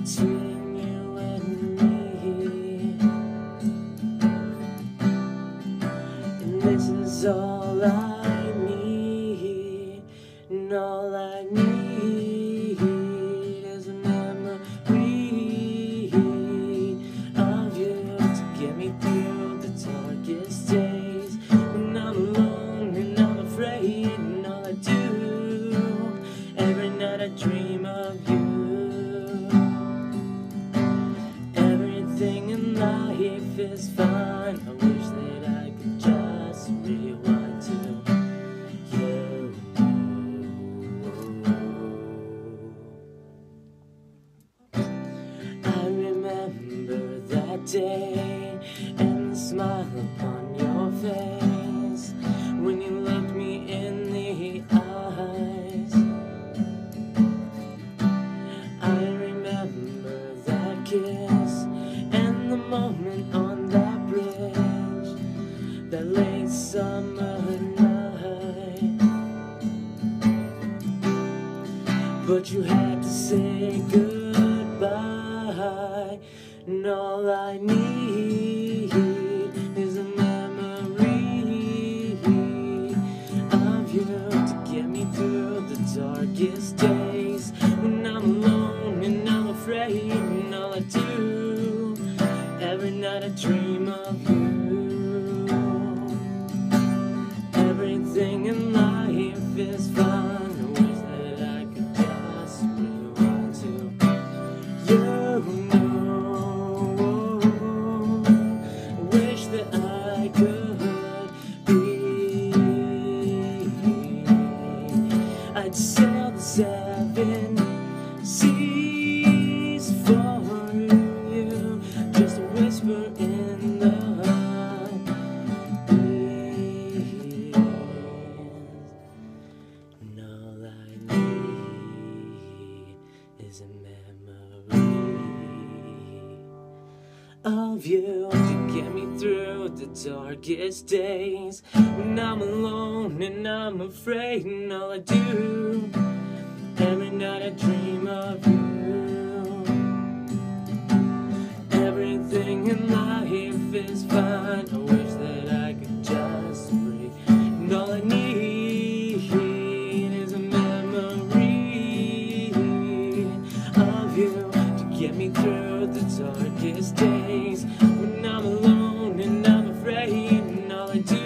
between you and me, and this is all I need, and all I need is a memory of you to get me through the darkest days when I'm alone and I'm afraid, and all I do every night I dream of you. Everything in life is fine. I wish that I could just rewind to you. I remember that day and the smile upon your face when you looked me in the eyes. I remember that kiss and the moment on that bridge, that late summer night. But you had to say goodbye, and all I need is a memory of you to get me through the darkest days when I'm alone and I'm afraid, and all I do every night I dream of you. Everything in life is fine. I wish that I could just rewind to you. I wish that I could be. I'd sail the 7 seas for you, just a whisper in the breeze. And all I need is a memory of you to get me through the darkest days when I'm alone and I'm afraid, and all I do every night I dream of you. Everything in life is fine. I wish that I could just breathe, and all I need is a memory of you to get me through the darkest days when I'm alone and I'm afraid, and all I do